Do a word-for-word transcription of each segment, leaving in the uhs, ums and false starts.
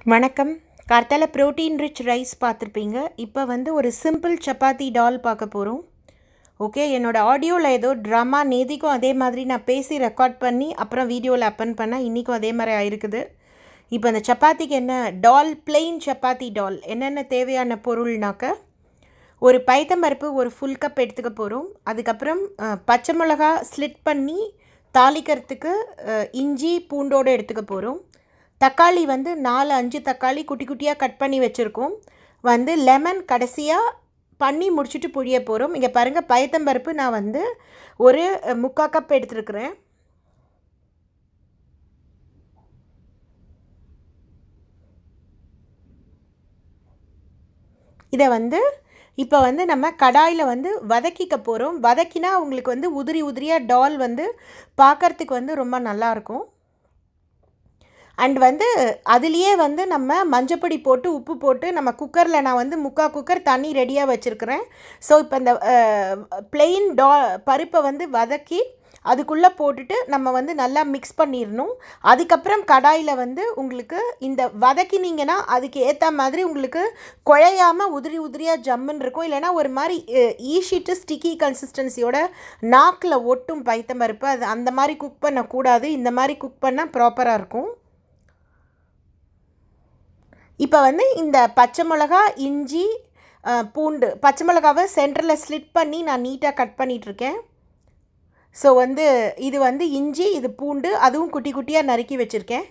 வணக்கம். கார்த்தால protein rich rice பார்த்துருப்பீங்க. இப்போ வந்து ஒரு சிம்பிள் சப்பாத்தி டால் பார்க்க போகிறோம். ஓகே, என்னோடய ஆடியோவில் ஏதோ ட்ராமா நேதிக்கும் அதே மாதிரி நான் பேசி ரெக்கார்ட் பண்ணி அப்புறம் வீடியோவில் அப்பன் பண்ணேன். இன்றைக்கும் அதே மாதிரி ஆயிருக்குது. இப்போ அந்த சப்பாத்திக்கு என்ன டால், பிளெயின் சப்பாத்தி டால் என்னென்ன தேவையான பொருள்னாக்க, ஒரு பைத்தம்பருப்பு ஒரு ஃபுல் கப் எடுத்துக்க போகிறோம். அதுக்கப்புறம் பச்சை மிளகா ஸ்லிட் பண்ணி தாளிக்கிறதுக்கு இஞ்சி பூண்டோடு எடுத்துக்க போகிறோம். தக்காளி வந்து நாலு அஞ்சு தக்காளி குட்டி குட்டியாக கட் பண்ணி வச்சுருக்கோம். வந்து லெமன் கடைசியாக பண்ணி முடிச்சுட்டு புழிய போகிறோம். இங்கே பாருங்கள், பயத்தம்பருப்பு நான் வந்து ஒரு முக்கால் கப் எடுத்துருக்குறேன். இதை வந்து இப்போ வந்து நம்ம கடாயில் வந்து வதக்கிக்க போகிறோம். வதக்கினா உங்களுக்கு வந்து உதிரி உதிரியாக டால் வந்து பார்க்குறதுக்கு வந்து ரொம்ப நல்லாயிருக்கும். அண்ட் வந்து அதுலேயே வந்து நம்ம மஞ்சப்பொடி போட்டு உப்பு போட்டு நம்ம குக்கரில் நான் வந்து முக்கால் குக்கர் தண்ணி ரெடியாக வச்சுருக்கிறேன். ஸோ இப்போ இந்த பிளெயின் டா பருப்பை வந்து வதக்கி அதுக்குள்ளே போட்டுட்டு நம்ம வந்து நல்லா மிக்ஸ் பண்ணிடணும். அதுக்கப்புறம் கடாயில் வந்து உங்களுக்கு இந்த வதக்கினீங்கன்னா அதுக்கு ஏற்ற மாதிரி உங்களுக்கு குழையாமல் உதிரி உதிரியாக ஜம்முன்னு இருக்கும். இல்லைனா ஒரு மாதிரி ஈஷிட்டு ஸ்டிக்கி கன்சிஸ்டன்சியோட நாக்கில் ஒட்டும் பைத்தம்பருப்பு. அது அந்த மாதிரி குக் பண்ணக்கூடாது. இந்த மாதிரி குக் பண்ணால் ப்ராப்பராக இருக்கும். இப்போ வந்து இந்த பச்சை மிளகா, இஞ்சி, பூண்டு, பச்சை மிளகாவை சென்டரில் ஸ்லிட் பண்ணி நான் நீட்டாக கட் பண்ணிகிட்ருக்கேன். ஸோ வந்து இது வந்து இஞ்சி, இது பூண்டு, அதுவும் குட்டி குட்டியாக நறுக்கி வச்சுருக்கேன்.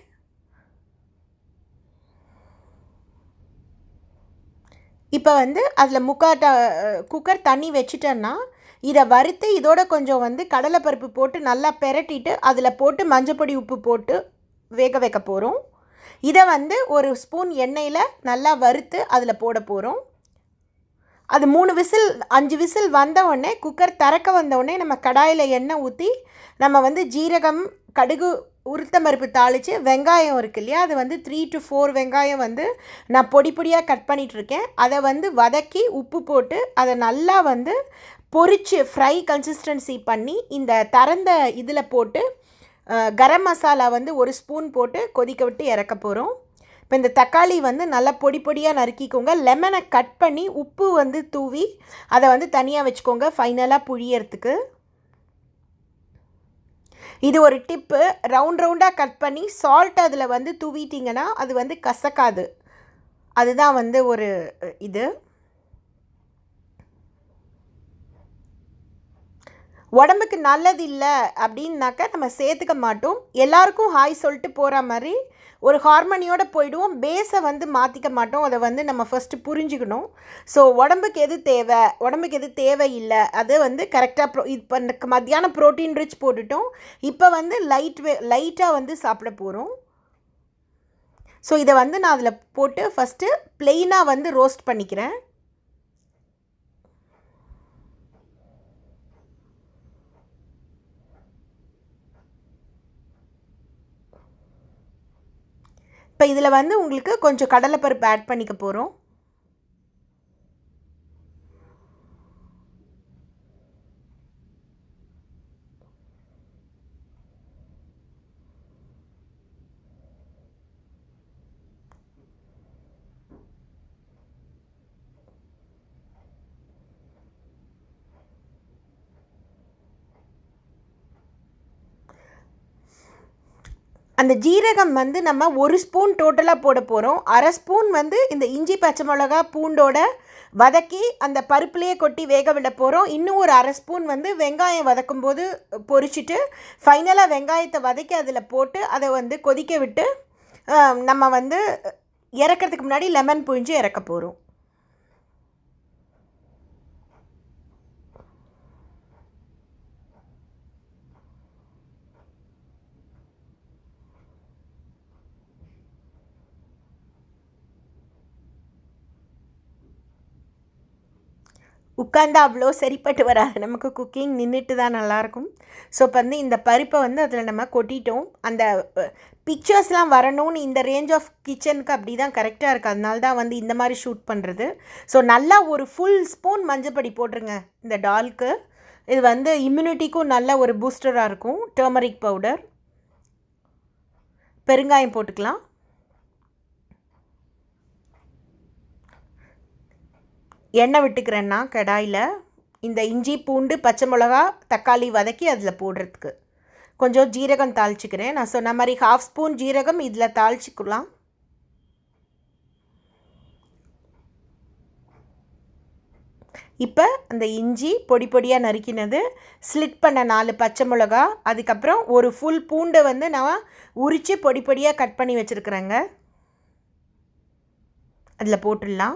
இப்போ வந்து அதில் முக்கால் ட குக்கர் தண்ணி வச்சுட்டேன்னா இதை வறுத்து இதோட கொஞ்சம் வந்து கடலைப்பருப்பு போட்டு நல்லா பெரட்டிட்டு அதில் போட்டு மஞ்சப்பொடி உப்பு போட்டு வேக வைக்க போகிறோம். இதை வந்து ஒரு ஸ்பூன் எண்ணெயில் நல்லா வறுத்து அதில் போட போகிறோம். அது மூணு விசில் அஞ்சு விசில் வந்த உடனே குக்கர் திறக்க வந்தவுடனே நம்ம கடாயில் எண்ணெய் ஊற்றி நம்ம வந்து ஜீரகம், கடுகு, உளுத்தம்பருப்பு தாளித்து வெங்காயம் இருக்கு இல்லையா, அது வந்து த்ரீ டு ஃபோர் வெங்காயம் வந்து நான் பொடி பொடியாக கட் பண்ணிகிட்ருக்கேன். அதை வந்து வதக்கி உப்பு போட்டு அதை நல்லா வந்து பொரித்து ஃப்ரை கன்சிஸ்டன்சி பண்ணி இந்த திறந்த இதில் போட்டு கரம் மசாலா வந்து ஒரு ஸ்பூன் போட்டு கொதிக்க விட்டு இறக்க போகிறோம். இப்போ இந்த தக்காளி வந்து நல்லா பொடி பொடியாக நறுக்கிக்கோங்க. லெமனை கட் பண்ணி உப்பு வந்து தூவி அதை வந்து தனியாக வச்சுக்கோங்க ஃபைனலாக புழியறதுக்கு. இது ஒரு டிப்பு. ரவுண்ட் ரவுண்டாக கட் பண்ணி சால்ட் அதில் வந்து தூவிட்டிங்கன்னா அது வந்து கசக்காது. அதுதான் வந்து ஒரு இது. உடம்புக்கு நல்லது இல்லை அப்படின்னாக்கா நம்ம சேர்த்துக்க மாட்டோம். எல்லாருக்கும் ஹாய் சொல்லிட்டு போகிற மாதிரி ஒரு ஹார்மோனியோடு போயிடுவோம். பேஸை வந்து மாற்றிக்க மாட்டோம். அதை வந்து நம்ம ஃபஸ்ட்டு புரிஞ்சுக்கணும். ஸோ உடம்புக்கு எது தேவை, உடம்புக்கு எது தேவையில்லை, அது வந்து கரெக்டாக ப்ரோ இப்போ மத்தியானம் ப்ரோட்டீன் ரிச் போட்டுட்டோம். இப்போ வந்து லைட் வே லைட்டாக வந்து சாப்பிட போகிறோம். ஸோ இதை வந்து நான் அதில் போட்டு ஃபஸ்ட்டு ப்ளெயினாக வந்து ரோஸ்ட் பண்ணிக்கிறேன். இப்போ இதில் வந்து உங்களுக்கு கொஞ்சம் கடலைப்பருப்பு ஆட் பண்ணிக்க போகிறோம். அந்த ஜீரகம் வந்து நம்ம ஒரு ஸ்பூன் டோட்டலாக போட போகிறோம். அரை ஸ்பூன் வந்து இந்த இஞ்சி பச்சை மிளகா பூண்டோட வதக்கி அந்த பருப்புலேயே கொட்டி வேக விட போகிறோம். இன்னும் ஒரு அரை ஸ்பூன் வந்து வெங்காயம் வதக்கும் போது பொரிச்சிட்டு ஃபைனலாக வெங்காயத்தை வதக்கி அதில் போட்டு அதை வந்து கொதிக்க விட்டு நம்ம வந்து இறக்கிறதுக்கு முன்னாடி லெமன் புழிஞ்சு இறக்க போகிறோம். உட்காந்தா அவ்வளோ சரிப்பட்டு வராது, நமக்கு குக்கிங் நின்றுட்டு தான் நல்லாயிருக்கும். ஸோ இப்போ வந்து இந்த பருப்பை வந்து அதில் நம்ம கொட்டிட்டோம். அந்த பிக்சர்ஸ்லாம் வரணும்னு இந்த ரேஞ்ச் ஆஃப் கிச்சனுக்கு அப்படி தான் கரெக்டாக இருக்குது. அதனால தான் வந்து இந்த மாதிரி ஷூட் பண்ணுறது. ஸோ நல்லா ஒரு ஃபுல் ஸ்பூன் மஞ்சப்பொடி போட்டுருங்க இந்த டால்க்கு. இது வந்து இம்யூனிட்டிக்கும் நல்ல ஒரு பூஸ்டராக இருக்கும். டர்மரிக் பவுடர், பெருங்காயம் போட்டுக்கலாம். எண்ணெய் விட்டுக்கிறேன்னா கடாயில் இந்த இஞ்சி பூண்டு பச்சை மிளகா தக்காளி வதக்கி அதில் போடுறதுக்கு கொஞ்சம் ஜீரகம் தாளிச்சிக்கிறேன். நான் சொன்ன மாதிரி ஹாஃப் ஸ்பூன் ஜீரகம் இதில் தாளிச்சிக்கலாம். இப்போ அந்த இஞ்சி பொடி பொடியாக நறுக்கினது, ஸ்லிட் பண்ண நாலு பச்சை மிளகா, அதுக்கப்புறம் ஒரு ஃபுல் பூண்டை வந்து நான் உரித்து பொடி பொடியாக கட் பண்ணி வச்சுருக்குறேங்க, அதில் போட்டுடலாம்.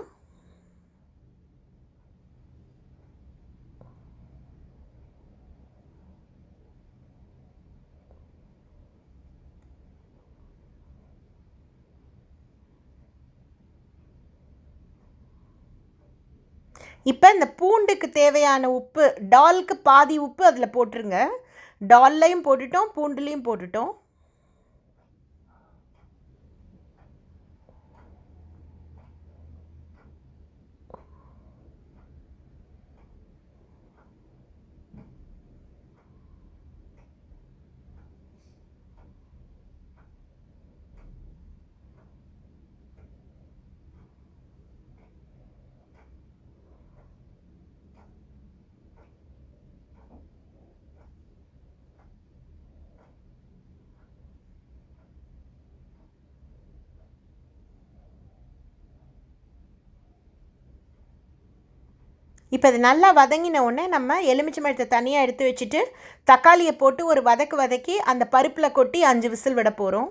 இப்போ இந்த பூண்டுக்கு தேவையான உப்பு, டாலுக்கு பாதி உப்பு அதில் போட்டுருங்க. டால்லையும் போட்டுட்டோம், பூண்டுலேயும் போட்டுட்டோம். இப்போ இது நல்லா வதங்கின உடனே நம்ம எலுமிச்சை பழத்தை தனியாக எடுத்து வச்சுட்டு தக்காளியை போட்டு ஒரு வதக்கு வதக்கி அந்த பருப்பில் கொட்டி அஞ்சு விசில் விட போகிறோம்.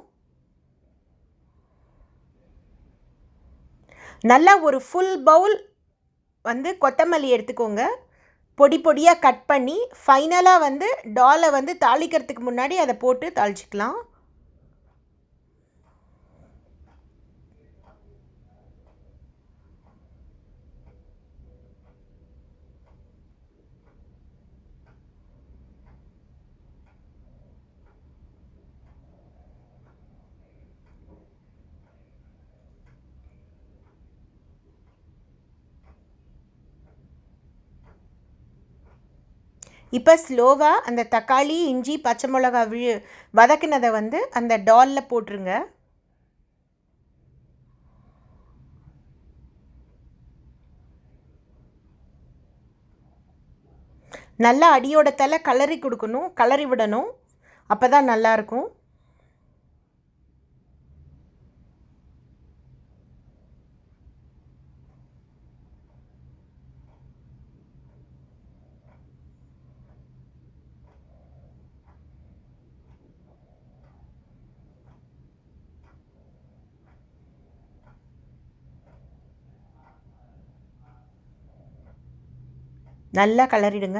நல்லா ஒரு ஃபுல் பவுல் வந்து கொத்தமல்லி எடுத்துக்கோங்க, பொடி பொடியாக கட் பண்ணி. ஃபைனலாக வந்து டாலை வந்து தாளிக்கிறதுக்கு முன்னாடி அதை போட்டு தாளிச்சிக்கலாம். இப்போ ஸ்லோவாக அந்த தக்காளி இஞ்சி பச்சை மிளகா விழு வதக்கினதை வந்து அந்த டாலில் போட்டுருங்க. நல்லா அடியோட தலை கலரி கொடுக்கணும், கலரி விடணும், அப்போ தான் நல்லாயிருக்கும். நல்லா கலரிடுங்க.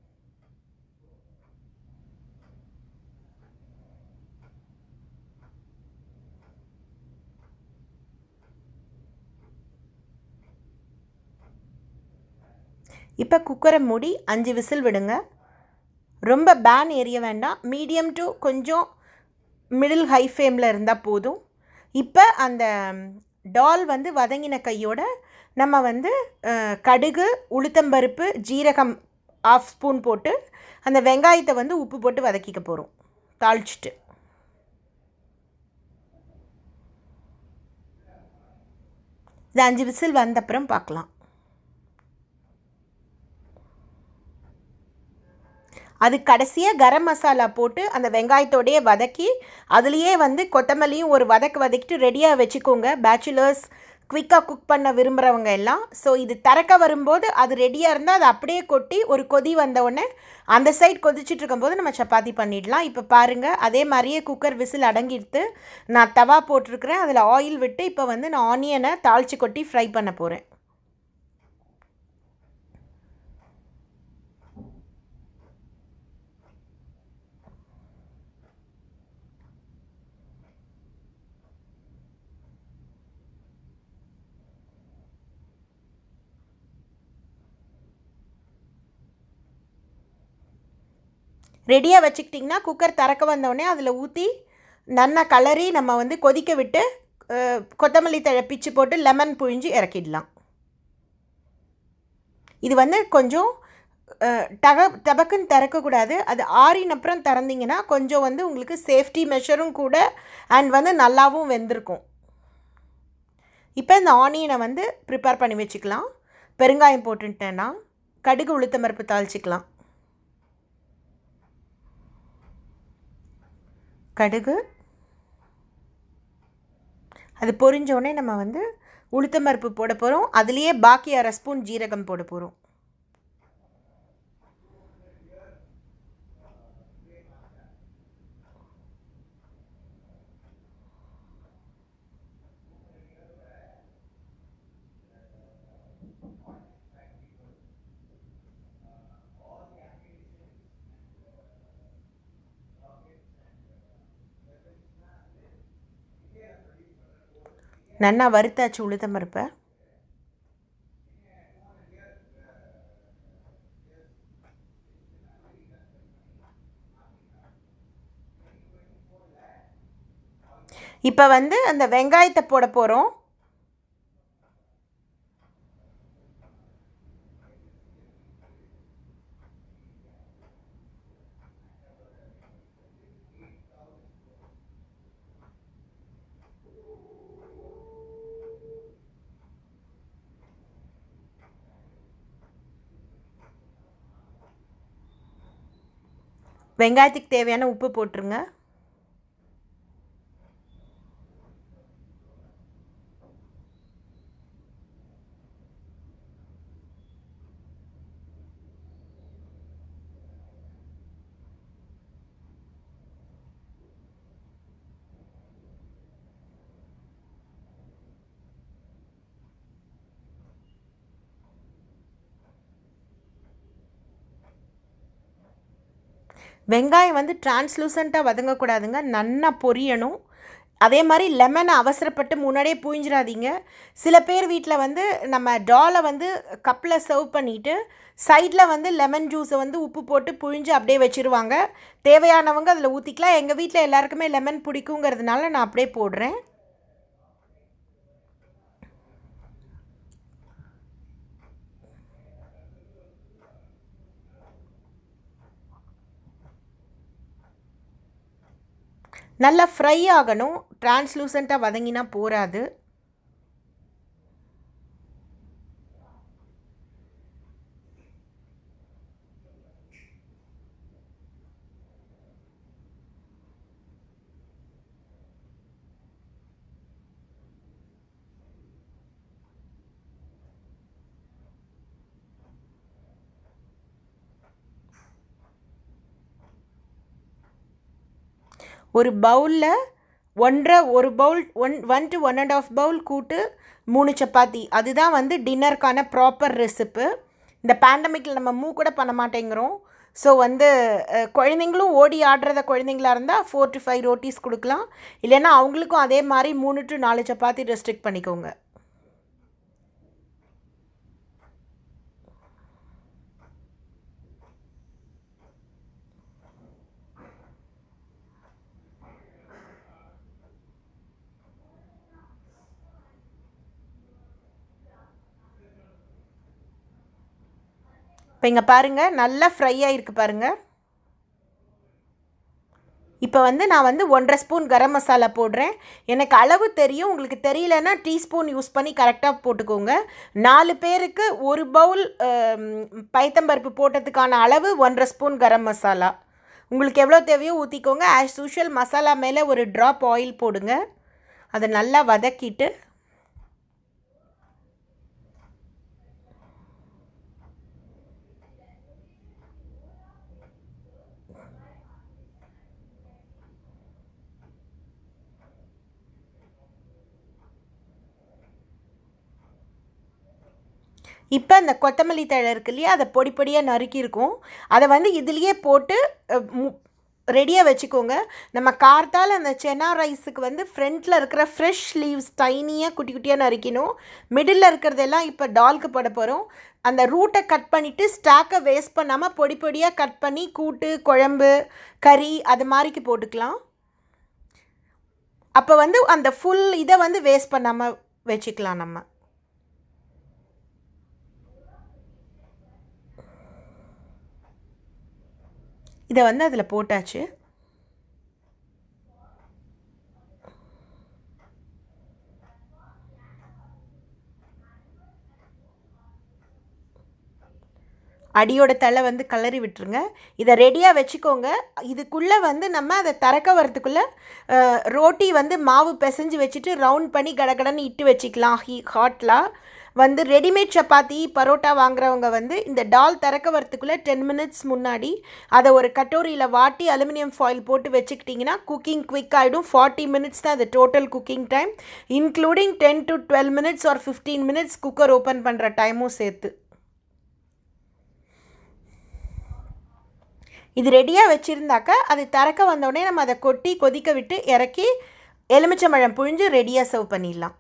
இப்போ குக்கரை மூடி அஞ்சு விசில் விடுங்க. ரொம்ப பேன் எரிய வேண்டாம், மீடியம் டு கொஞ்சம் மிடில் ஹை ஃப்ளேமில் இருந்தால் போதும். இப்போ அந்த டால் வந்து வதங்கின கையோட நம்ம வந்து கடுகு உளுத்தம்பருப்பு ஜீரகம் ஆஃப் ஸ்பூன் போட்டு அந்த வெங்காயத்தை வந்து உப்பு போட்டு வதக்கிக்க போகிறோம் தாளிச்சிட்டு. இது அஞ்சு விசில் வந்தப்புறம் பார்க்கலாம். அது கடைசியாக கரம் மசாலா போட்டு அந்த வெங்காயத்தோடையே வதக்கி அதுலேயே வந்து கொத்தமல்லியும் ஒரு வதக்கு வதக்கிட்டு ரெடியாக வச்சுக்கோங்க. பேச்சுலர்ஸ் குவிக்காக குக் பண்ண விரும்புகிறவங்க எல்லாம். ஸோ இது திறக்க வரும்போது அது ரெடியாக இருந்தால் அதை அப்படியே கொட்டி ஒரு கொதி வந்தவுடனே அந்த சைட் கொதிச்சுட்டு இருக்கும்போது நம்ம சப்பாத்தி பண்ணிடலாம். இப்போ பாருங்கள், அதே மாதிரியே குக்கர் விசில் அடங்கிடுத்து. நான் தவா போட்டிருக்கிறேன், அதில் ஆயில் விட்டு இப்போ வந்து நான் ஆனியனை தாளித்து கொட்டி ஃப்ரை பண்ண போகிறேன். ரெடியாக வச்சுக்கிட்டிங்கன்னா குக்கர் திறக்க வந்தோடனே அதில் ஊற்றி நல்லா கலரி நம்ம வந்து கொதிக்க விட்டு கொத்தமல்லி தழை பிச்சு போட்டு லெமன் புழிஞ்சு இறக்கிடலாம். இது வந்து கொஞ்சம் டக டபக்குன்னு திறக்கக்கூடாது, அது ஆறின அப்புறம் திறந்திங்கன்னா கொஞ்சம் வந்து உங்களுக்கு சேஃப்டி மெஷரும் கூட அண்ட் வந்து நல்லாவும் வெந்திருக்கும். இப்போ இந்த ஆனியனை வந்து ப்ரிப்பேர் பண்ணி வச்சுக்கலாம். பெருங்காயம் போட்டுட்டேன்னா கடுகு உளுத்தம் பருப்பு தாளிச்சிக்கலாம். கடுகு அது பொரிஞ்சோடனே நம்ம வந்து உளுத்தம் பருப்பு போட போகிறோம். அதுலேயே பாக்கி அரை ஸ்பூன் ஜீரகம் போட போகிறோம். நல்லா வறுத்தாச்சு உளுத்தம் பருப்பை. இப்போ வந்து அந்த வெங்காயத்தை போட போகிறோம். வெங்காயத்துக்கு தேவையான உப்பு போட்டுருங்க. வெங்காயம் வந்து டிரான்ஸ்லூசண்ட்டாக வதங்கக்கூடாதுங்க, நல்லா பொரியணும். அதே மாதிரி லெமனை அவசரப்பட்டு முன்னாடியே புழிஞ்சிடாதீங்க. சில பேர் வீட்டில் வந்து நம்ம டாலை வந்து கப்பில் சர்வ் பண்ணிவிட்டு சைடில் வந்து லெமன் ஜூஸை வந்து உப்பு போட்டு புழிஞ்சு அப்படியே வச்சுருவாங்க. தேவையானவங்க அதில் ஊற்றிக்கலாம். எங்கள் வீட்டில் எல்லாருக்குமே லெமன் பிடிக்குங்கிறதுனால நான் அப்படியே போடுறேன். நல்லா ஃப்ரை ஆகணும், டிரான்ஸ்லூசண்ட்டாக வதங்கினா போராது. ஒரு பவுலில் ஒன்றரை ஒரு bowl one one to one and half bowl கூட்டு மூணு சப்பாத்தி, அதுதான் வந்து டின்னருக்கான ப்ராப்பர் ரெசிப்பு. இந்த பேண்டமிக்கில் நம்ம மூவ் கூட பண்ண மாட்டேங்கிறோம். ஸோ வந்து குழந்தைங்களும் ஓடி ஆடுறத குழந்தைங்களா இருந்தால் ஃபோர் டு ஃபைவ் ரோட்டிஸ் கொடுக்கலாம். இல்லைன்னா அவங்களுக்கும் அதே மாதிரி மூணு டு நாலு சப்பாத்தி ரெஸ்ட்ரிக்ட் பண்ணிக்கோங்க. இப்போ இங்கே பாருங்கள், நல்லா ஃப்ரை ஆகிருக்கு பாருங்கள். இப்போ வந்து நான் வந்து ஒன்றரை ஸ்பூன் கரம் மசாலா போடுறேன். எனக்கு அளவு தெரியும், உங்களுக்கு தெரியலன்னா டீஸ்பூன் யூஸ் பண்ணி கரெக்டாக போட்டுக்கோங்க. நாலு பேருக்கு ஒரு பவுல் பைத்தம்பருப்பு போட்டதுக்கான அளவு ஒன்றரை ஸ்பூன் கரம் மசாலா. உங்களுக்கு எவ்வளோ தேவையோ ஊற்றிக்கோங்க. ஆஸ் யூஷுவல் மசாலா மேலே ஒரு ட்ராப் ஆயில் போடுங்க. அதை நல்லா வதக்கிட்டு இப்போ அந்த கொத்தமல்லி தழை இருக்கு இல்லையா, அதை பொடி பொடியாக நறுக்கியிருக்கோம். அதை வந்து இதுலேயே போட்டு ரெடியாக வச்சுக்கோங்க. நம்ம கார்த்தால் அந்த சென்னா ரைஸுக்கு வந்து ஃப்ரண்ட்டில் இருக்கிற ஃப்ரெஷ் லீவ்ஸ் டைனியாக குட்டி குட்டியாக நறுக்கணும். மிடில் இருக்கிறதெல்லாம் இப்போ டால்க்கு போட போகிறோம். அந்த ரூட்டை கட் பண்ணிவிட்டு ஸ்டாக்கை வேஸ்ட் பண்ணாமல் பொடி பொடியாக கட் பண்ணி கூட்டு, குழம்பு, கறி அது மாதிரிக்கு போட்டுக்கலாம். அப்போ வந்து அந்த ஃபுல் இதை வந்து வேஸ்ட் பண்ணாமல் வச்சுக்கலாம். நம்ம இதை வந்து அதில் போட்டாச்சு. அடியோட தலை வந்து கலரி விட்டுருங்க. இதை ரெடியாக வச்சுக்கோங்க. இதுக்குள்ளே வந்து நம்ம அதை திறக்க வரத்துக்குள்ளே ரோட்டி வந்து மாவு பிசைஞ்சு வச்சுட்டு ரவுண்ட் பண்ணி கடகடன்னு இட்டு வச்சுக்கலாம். ஹீ ஹாட்லாம் வந்து ரெடிமேட் சப்பாத்தி பரோட்டா வாங்குறவங்க வந்து இந்த டால் திறக்க வரத்துக்குள்ளே டென் மினிட்ஸ் முன்னாடி அதை ஒரு கட்டோரியில் வாட்டி அலுமினியம் ஃபாயில் போட்டு வச்சுக்கிட்டிங்கன்னா குக்கிங் குவிக் ஆகிடும். ஃபார்ட்டி மினிட்ஸ் தான் அது total cooking time, including ten to twelve minutes or fifteen minutes cooker open பண்ணுற டைமும் சேர்த்து. இது ரெடியாக வச்சுருந்தாக்கா அது திறக்க வந்தோடனே நம்ம அதை கொட்டி கொதிக்க விட்டு இறக்கி எலுமிச்சம்பழம் புழிஞ்சு ரெடியாக சர்வ் பண்ணிடலாம்.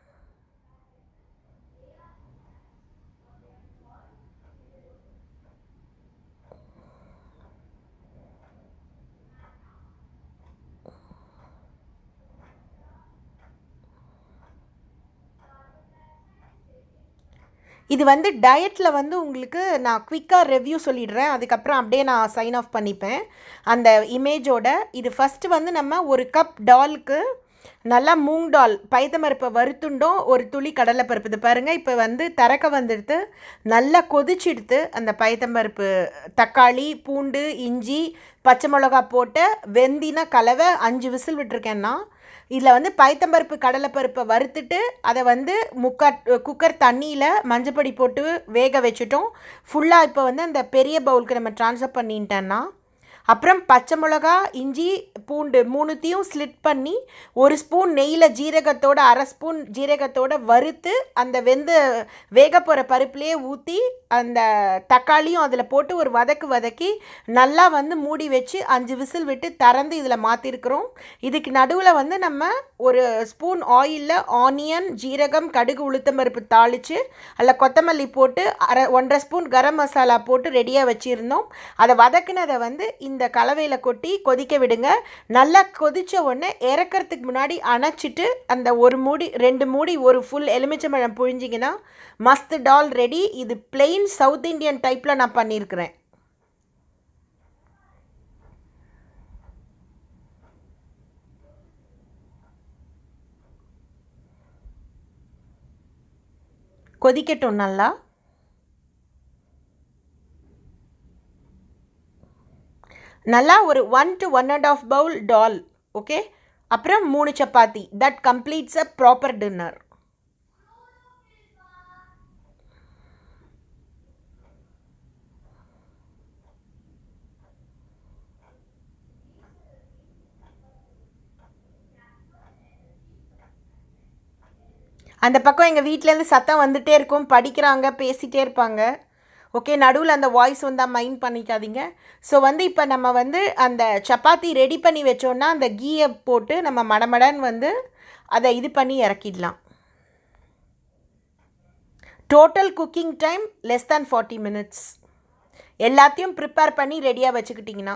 இது வந்து டயட்டில் வந்து உங்களுக்கு நான் குவிக்காக ரிவ்யூ சொல்லிடுறேன், அதுக்கப்புறம் அப்படியே நான் சைன் ஆஃப் பண்ணிப்பேன் அந்த இமேஜோட. இது ஃபஸ்ட்டு வந்து நம்ம ஒரு கப் டாலுக்கு நல்லா மூங் டால் பைத்தம்பருப்பை வறுத்துண்டோம், ஒரு துளி கடலைப்பருப்பு. இது பாருங்கள் இப்போ வந்து திறக்க வந்துடுத்து, நல்லா கொதிச்சிடுத்து. அந்த பைத்தம்பருப்பு தக்காளி பூண்டு இஞ்சி பச்சை மிளகா போட்டு வெந்தின கலவை அஞ்சு விசில் விட்டுருக்கேன்னா இதில் வந்து பைத்தம்பருப்பு கடலைப்பருப்பை வறுத்துட்டு அதை வந்து முக்கா குக்கர் தண்ணியில் மஞ்சப்பொடி போட்டு வேக வச்சுட்டோம். ஃபுல்லாக இப்போ வந்து அந்த பெரிய பவுலுக்கு நம்ம ட்ரான்ஸ்ஃபர் பண்ணிட்டேன்னா அப்புறம் பச்சை மிளகா இஞ்சி பூண்டு மூணுத்தையும் ஸ்லிட் பண்ணி ஒரு ஸ்பூன் நெய்யில் ஜீரகத்தோட அரை ஸ்பூன் ஜீரகத்தோட வறுத்து அந்த வெந்து வேக போகிற பருப்புலேயே ஊற்றி அந்த தக்காளியும் அதில் போட்டு ஒரு வதக்கு வதக்கி நல்லா வந்து மூடி வச்சு அஞ்சு விசில் விட்டு திறந்து இதில் மாற்றிருக்கிறோம். இதுக்கு நடுவில் வந்து நம்ம ஒரு ஸ்பூன் ஆயிலில் ஆனியன் ஜீரகம் கடுகு உளுத்தம்பருப்பு தாளித்து அதில் கொத்தமல்லி போட்டு அரை ஒன்றரை ஸ்பூன் கரம் மசாலா போட்டு ரெடியாக வச்சுருந்தோம். அதை வதக்குனதை வந்து இந்த கலவையில் கொட்டி கொதிக்க விடுங்க. நல்லா கொதித்த உடனே இறக்கிறதுக்கு முன்னாடி அணைச்சிட்டு அந்த ஒரு மூடி ரெண்டு மூடி ஒரு ஃபுல் எலுமிச்சம்பழம் புழிஞ்சிங்கன்னா மஸ்த் டால் ரெடி. இது பிளெயின் சவுத் இண்டியன் டைப்பில் நான் பண்ணியிருக்கிறேன். கொதிக்கட்டும் நல்லா. நல்லா ஒரு one to one and half bowl டால். ஓகே, அப்புறம் மூணு chapati. That completes a proper dinner. அந்த பக்கம் எங்கள் வீட்டிலேருந்து சத்தம் வந்துகிட்டே இருக்கும், படிக்கிறாங்க பேசிகிட்டே இருப்பாங்க. ஓகே, நடுவில் அந்த வாய்ஸ் வந்தால் மைண்ட் பண்ணிக்காதீங்க. ஸோ வந்து இப்போ நம்ம வந்து அந்த சப்பாத்தி ரெடி பண்ணி வச்சோன்னா அந்த கீயை போட்டு நம்ம மடமடன்னு வந்து அதை இது பண்ணி இறக்கிடலாம். Total cooking time less than forty minutes. எல்லாத்தையும் ப்ரிப்பேர் பண்ணி ரெடியாக வச்சுக்கிட்டிங்கன்னா.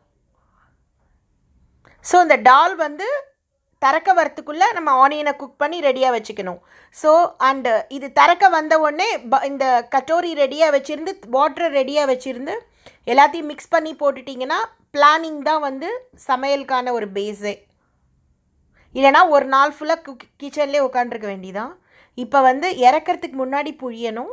ஸோ இந்த டால் வந்து திறக்க வரத்துக்குள்ளே நம்ம ஆனியனை குக் பண்ணி ரெடியாக வச்சுக்கணும். ஸோ அண்டு இது திறக்க வந்த உடனே ப இந்த கட்டோரி ரெடியாக வச்சுருந்து வாட்டரை ரெடியாக வச்சுருந்து எல்லாத்தையும் மிக்ஸ் பண்ணி போட்டுட்டிங்கன்னா பிளானிங் தான் வந்து சமையலுக்கான ஒரு பேஸே. இல்லைனா ஒரு நாள் ஃபுல்லாக குக் கிச்சன்லேயே உட்காண்ட்ருக்க வேண்டியதான். இப்போ வந்து இறக்கிறதுக்கு முன்னாடி புழியணும்.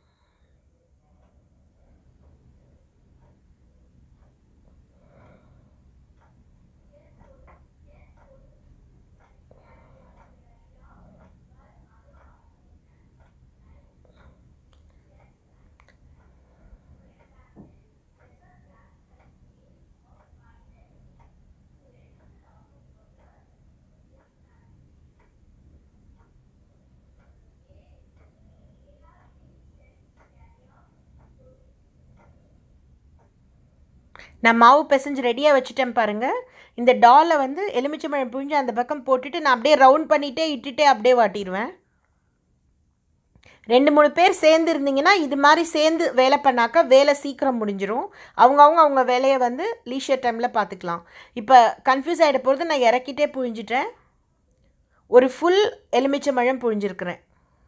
நான் மாவு பிசைஞ்சு ரெடியாக வச்சுட்டேன் பாருங்கள். இந்த டாலை வந்து எலுமிச்சம்பழம் புழிஞ்சு அந்த பக்கம் போட்டுட்டு நான் அப்படியே ரவுண்ட் பண்ணிகிட்டே இட்டுட்டே அப்படியே வாட்டிடுவேன். ரெண்டு மூணு பேர் சேர்ந்து இருந்தீங்கன்னா இது மாதிரி சேர்ந்து வேலை பண்ணாக்கா வேலை சீக்கிரம் முடிஞ்சிடும். அவங்கவுங்க அவங்க வேலையை வந்து லீஷர் டைமில் பார்த்துக்கலாம். இப்போ கன்ஃபியூஸ் ஆகிட போகிறது, நான் இறக்கிட்டே புழிஞ்சிட்டேன். ஒரு ஃபுல் எலுமிச்சம்பழம் புழிஞ்சிருக்கிறேன்.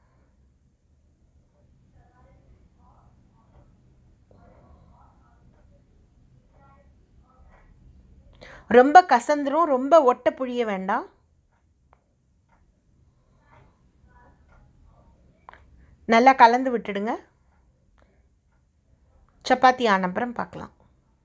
ரொம்ப கசந்துரும், ரொம்ப ஒட்டை புழிய வேண்டாம். நல்லா கலந்து விட்டுடுங்க. சப்பாத்தி ஆனப்புறம் பார்க்கலாம்.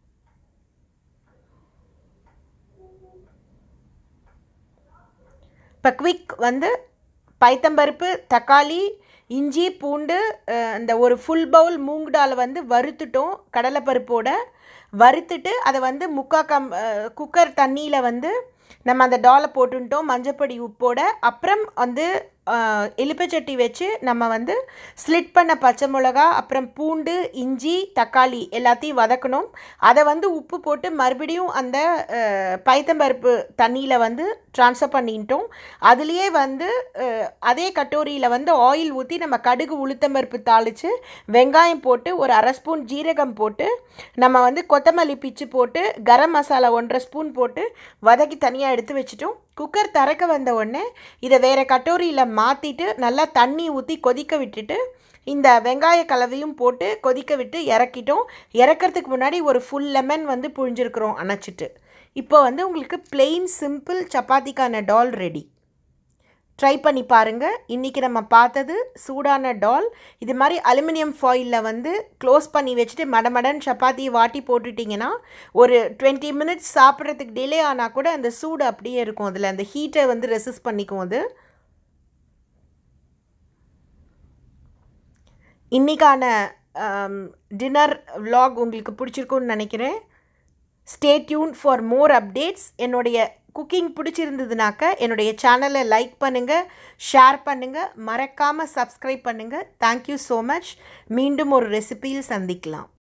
இப்போ குவிக் வந்து பைத்தம்பருப்பு, தக்காளி, இஞ்சி, பூண்டு, இந்த ஒரு ஃபுல் பவுல் மூங் டால் வந்து வறுத்துட்டோம் கடலைப்பருப்போட. வறுத்துட்டு அதை வந்து முக்கா கம் குக்கர் தண்ணியில் வந்து நம்ம அந்த டாலை போட்டுட்டோம் மஞ்சப்பொடி உப்போட. அப்புறம் வந்து எலுப்பச்சட்டி வச்சு நம்ம வந்து ஸ்லிட் பண்ண பச்சை மிளகா, அப்புறம் பூண்டு, இஞ்சி, தக்காளி எல்லாத்தையும் வதக்கணும். அதை வந்து உப்பு போட்டு மறுபடியும் அந்த பைத்தம்பருப்பு தண்ணியில் வந்து ட்ரான்ஸ்ஃபர் பண்ணிட்டோம். அதுலேயே வந்து அதே கட்டோரியில் வந்து ஆயில் ஊற்றி நம்ம கடுகு உளுத்தம்பருப்பு தாளித்து வெங்காயம் போட்டு ஒரு அரை ஸ்பூன் ஜீரகம் போட்டு நம்ம வந்து கொத்தமல்லி பிச்சு போட்டு கரம் மசாலா ஒன்றரை ஸ்பூன் போட்டு வதக்கி தனியாக எடுத்து வச்சுட்டோம். குக்கர் திறக்க வந்த உடனே இதை வேறு கட்டோரியில் மாற்றிட்டு நல்லா தண்ணி ஊற்றி கொதிக்க விட்டுட்டு இந்த வெங்காய கலவையும் போட்டு கொதிக்க விட்டு இறக்கிட்டோம். இறக்கிறதுக்கு முன்னாடி ஒரு ஃபுல் லெமன் வந்து புழிஞ்சிருக்கிறோம் அணைச்சிட்டு. இப்போ வந்து உங்களுக்கு பிளெயின் சிம்பிள் சப்பாத்திக்கான டால் ரெடி. ட்ரை பண்ணி பாருங்கள். இன்றைக்கி நம்ம பார்த்தது சூடான டால். இது மாதிரி அலுமினியம் ஃபாயிலில் வந்து க்ளோஸ் பண்ணி வச்சுட்டு மடமடன் சப்பாத்தியை வாட்டி போட்டுட்டிங்கன்னா ஒரு டுவெண்ட்டி மினிட்ஸ் சாப்பிட்றதுக்கு டிலே ஆனால் கூட அந்த சூடு அப்படியே இருக்கும். அதில் அந்த ஹீட்டை வந்து ரெசிஸ்ட் பண்ணிக்கும். அது இன்றைக்கான டின்னர் விலாக் உங்களுக்கு பிடிச்சிருக்குன்னு நினைக்கிறேன். Stay tuned for more updates. என்னுடைய குக்கிங் பிடிச்சிருந்ததுனாக்க என்னுடைய சேனலை லைக் பண்ணுங்கள், ஷேர் பண்ணுங்கள், மறக்காமல் சப்ஸ்கிரைப் பண்ணுங்கள். Thank you so much. மீண்டும் ஒரு ரெசிபியில் சந்திக்கலாம்.